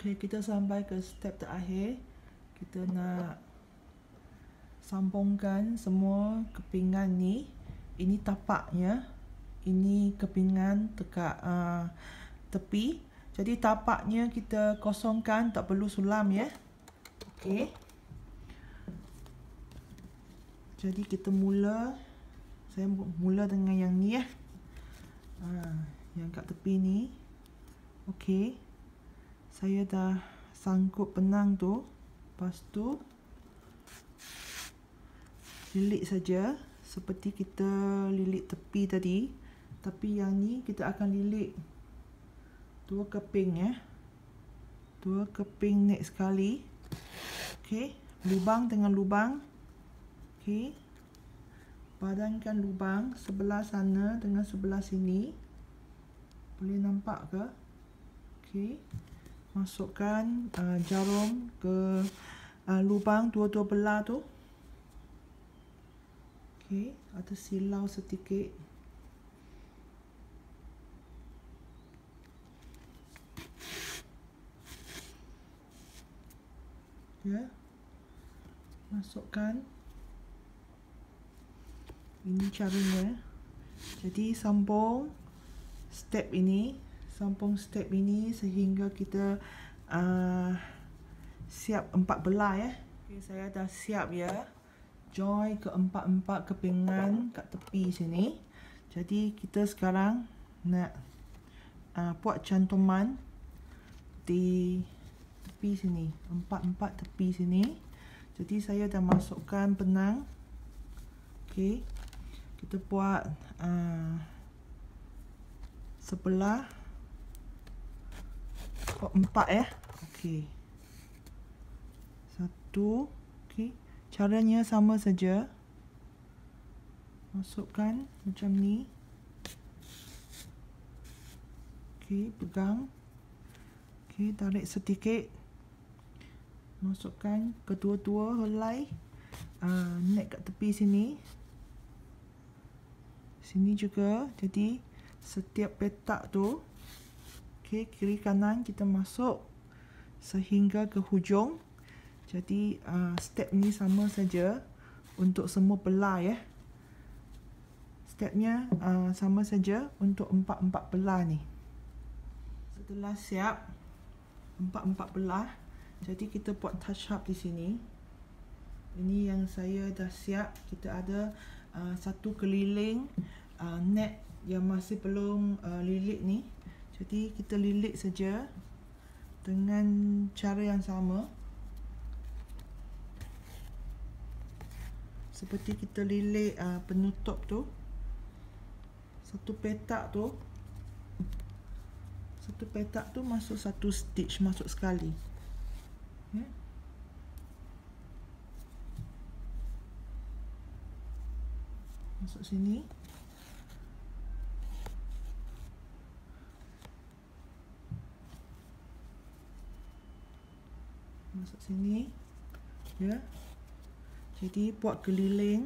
Okey, kita sampai ke step terakhir. Kita nak sambungkan semua kepingan ni. Ini tapaknya, ini kepingan dekat tepi. Jadi tapaknya kita kosongkan, tak perlu sulam ya. Okey. Jadi kita saya mula dengan yang ni ya. Yang kat tepi ni. Okey. Saya dah sangkut benang tu. Lepas tu lilit saja seperti kita lilit tepi tadi. Tapi yang ni kita akan lilit 2 keping ya. 2 keping next sekali. Okey, lubang dengan lubang. Okey. Padankan lubang sebelah sana dengan sebelah sini. Boleh nampak ke? Okey. Masukkan jarum ke lubang dua-dua belah tu. Okey, ada silau sedikit. Ya. Masukkan. Ini caranya. Jadi sambung step ini. Sambung step ini sehingga kita siap 4 belah ya. Okay, saya dah siap ya. Join ke 4 kepingan kat tepi sini. Jadi kita sekarang nak buat cantuman di tepi sini. 4 tepi sini. Jadi saya dah masukkan benang. Okey. Kita buat sebelah 4 ya. Okey. 1. Okey. Caranya sama saja. Masukkan macam ni. Okey, pegang. Okey, tarik sedikit. Masukkan kedua-dua helai neck kat tepi sini. Sini juga. Jadi setiap petak tu, okey, kiri kanan kita masuk sehingga ke hujung. Jadi step ni sama saja untuk semua belah ya. Stepnya sama saja untuk 4 belah ni. Setelah siap 4 belah, jadi kita buat touch up di sini. Ini yang saya dah siap. Kita ada satu keliling net yang masih belum lilit ni. Jadi kita lilit saja dengan cara yang sama. Seperti kita lilit penutup tu. Satu petak tu masuk satu stitch, masuk sekali. Okay. Masuk sini. Masuk sini. Ya. Jadi buat keliling.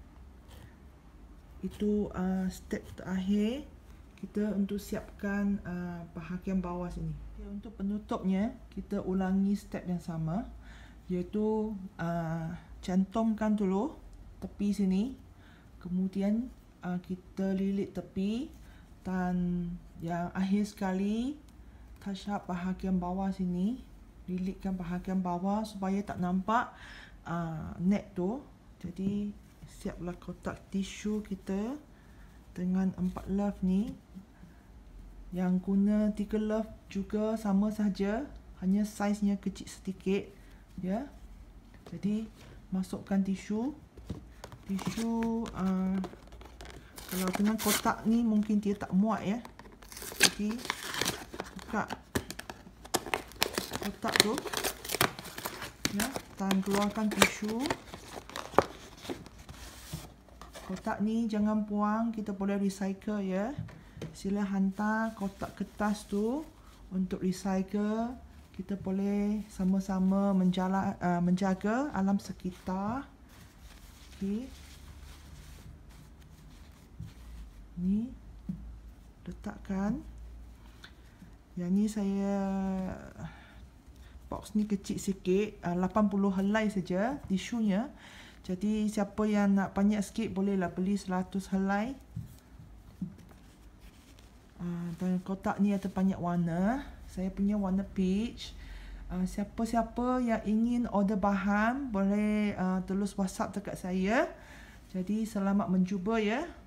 Itu step terakhir kita untuk siapkan bahagian bawah sini. Okay, untuk penutupnya kita ulangi step yang sama, iaitu cantumkan dulu tepi sini. Kemudian kita lilit tepi dan yang akhir sekali touch up bahagian bawah sini. Lilitkan bahagian bawah supaya tak nampak neck tu. Jadi siaplah kotak tisu kita dengan 4 love ni. Yang guna 3 love juga sama saja, hanya saiznya kecil sedikit ya. Jadi masukkan tisu. Kalau dengan kotak ni mungkin dia tak muat ya. Jadi buka kotak tu ya, dan keluarkan tisu. Kotak ni jangan buang, kita boleh recycle ya. Sila hantar kotak kertas tu untuk recycle. Kita boleh sama-sama menjaga alam sekitar. Okey. Ni letakkan. Yang ni saya box ni kecil sikit, 80 helai saja tisunya. Jadi siapa yang nak banyak sikit bolehlah beli 100 helai. Dan kotak ni ada banyak warna. Saya punya warna peach. Siapa-siapa yang ingin order bahan boleh tulis WhatsApp dekat saya. Jadi selamat mencuba ya.